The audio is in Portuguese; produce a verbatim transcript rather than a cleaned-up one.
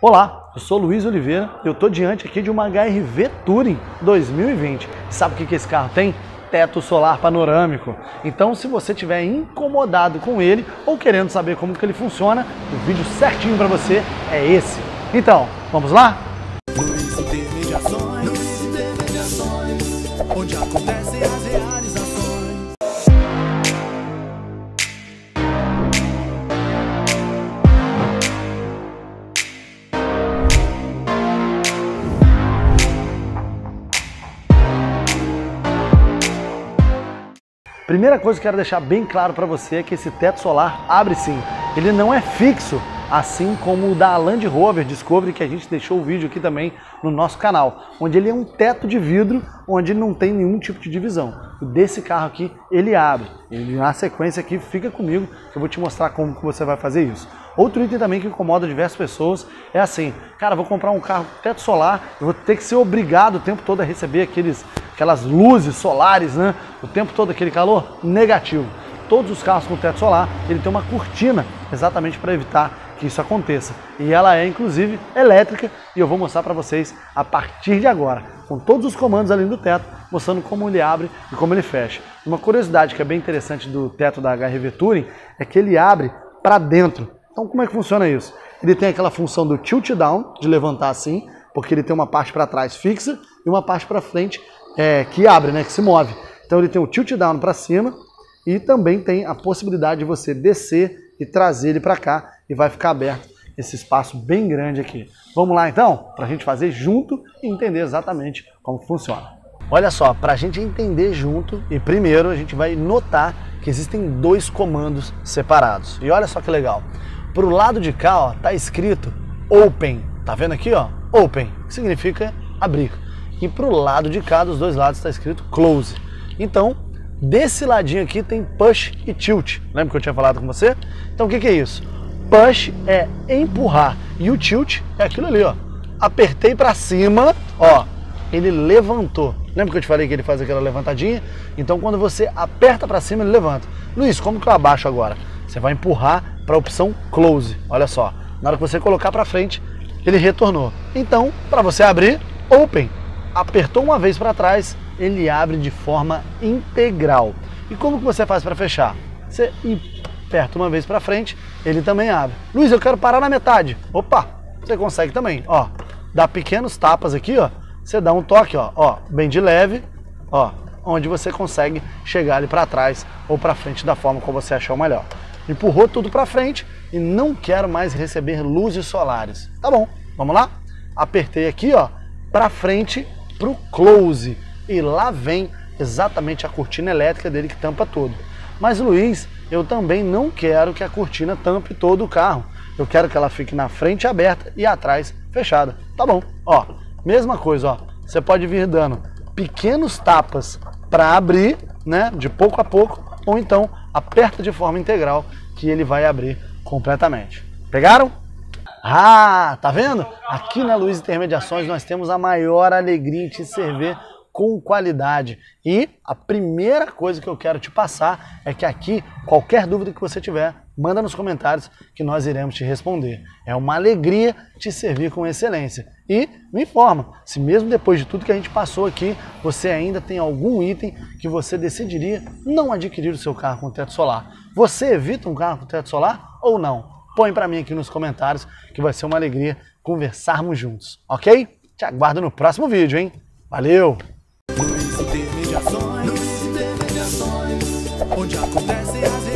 Olá, eu sou Luiz Oliveira, eu estou diante aqui de uma H R V Touring dois mil e vinte. Sabe o que, que esse carro tem? Teto solar panorâmico. Então, se você estiver incomodado com ele ou querendo saber como que ele funciona, o vídeo certinho para você é esse. Então, vamos lá? Luiz Intermediações, Luiz Intermediações, onde acontecem as realizações. Primeira coisa que eu quero deixar bem claro para você é que esse teto solar abre sim. Ele não é fixo, assim como o da Land Rover Discovery, que a gente deixou o vídeo aqui também no nosso canal, onde ele é um teto de vidro, onde não tem nenhum tipo de divisão. O desse carro aqui, ele abre. Ele, na sequência aqui, fica comigo, que eu vou te mostrar como que você vai fazer isso. Outro item também que incomoda diversas pessoas é assim, cara, vou comprar um carro com teto solar, eu vou ter que ser obrigado o tempo todo a receber aqueles, aquelas luzes solares, né? O tempo todo aquele calor negativo. Todos os carros com teto solar, ele tem uma cortina exatamente para evitar que isso aconteça. E ela é, inclusive, elétrica e eu vou mostrar para vocês a partir de agora, com todos os comandos ali do teto, mostrando como ele abre e como ele fecha. Uma curiosidade que é bem interessante do teto da H R V Touring é que ele abre para dentro. Então, como é que funciona isso? Ele tem aquela função do tilt down, de levantar assim, porque ele tem uma parte para trás fixa e uma parte para frente é, que abre, né, que se move. Então, ele tem o tilt down para cima e também tem a possibilidade de você descer e trazer ele para cá e vai ficar aberto esse espaço bem grande aqui. Vamos lá, então, para a gente fazer junto e entender exatamente como funciona. Olha só, para a gente entender junto, e primeiro a gente vai notar que existem dois comandos separados. E olha só que legal. Pro lado de cá, ó, tá escrito Open. Tá vendo aqui, ó? Open, que significa abrir. E pro lado de cá, dos dois lados, está escrito Close. Então, desse ladinho aqui tem Push e Tilt. Lembra que eu tinha falado com você? Então, o que que é isso? Push é empurrar e o Tilt é aquilo ali, ó. Apertei para cima, ó, ele levantou. Lembra que eu te falei que ele faz aquela levantadinha? Então, quando você aperta para cima, ele levanta. Luiz, como que eu abaixo agora? Você vai empurrar para a opção Close. Olha só, na hora que você colocar para frente, ele retornou. Então, para você abrir, Open. Apertou uma vez para trás, ele abre de forma integral. E como que você faz para fechar? Você aperta uma vez para frente, ele também abre. Luiz, eu quero parar na metade. Opa, você consegue também. Ó, dá pequenos tapas aqui, ó. Você dá um toque, ó, ó, bem de leve, ó, onde você consegue chegar ali para trás ou para frente da forma como você achar melhor. Empurrou tudo para frente e não quero mais receber luzes solares. Tá bom, vamos lá? Apertei aqui, ó, para frente pro Close e lá vem exatamente a cortina elétrica dele que tampa todo. Mas Luiz, eu também não quero que a cortina tampe todo o carro. Eu quero que ela fique na frente aberta e atrás fechada. Tá bom, ó, mesma coisa, ó. Você pode vir dando pequenos tapas para abrir, né, de pouco a pouco, ou então aperta de forma integral que ele vai abrir completamente. Pegaram? Ah, tá vendo? Aqui na Luiz Intermediações nós temos a maior alegria em te servir com qualidade. E a primeira coisa que eu quero te passar é que aqui, qualquer dúvida que você tiver, manda nos comentários que nós iremos te responder. É uma alegria te servir com excelência. E me informa, se mesmo depois de tudo que a gente passou aqui, você ainda tem algum item que você decidiria não adquirir o seu carro com teto solar. Você evita um carro com teto solar ou não? Põe para mim aqui nos comentários que vai ser uma alegria conversarmos juntos, ok? Te aguardo no próximo vídeo, hein? Valeu! Luiz Intermediações, Luiz Intermediações, onde acontecem as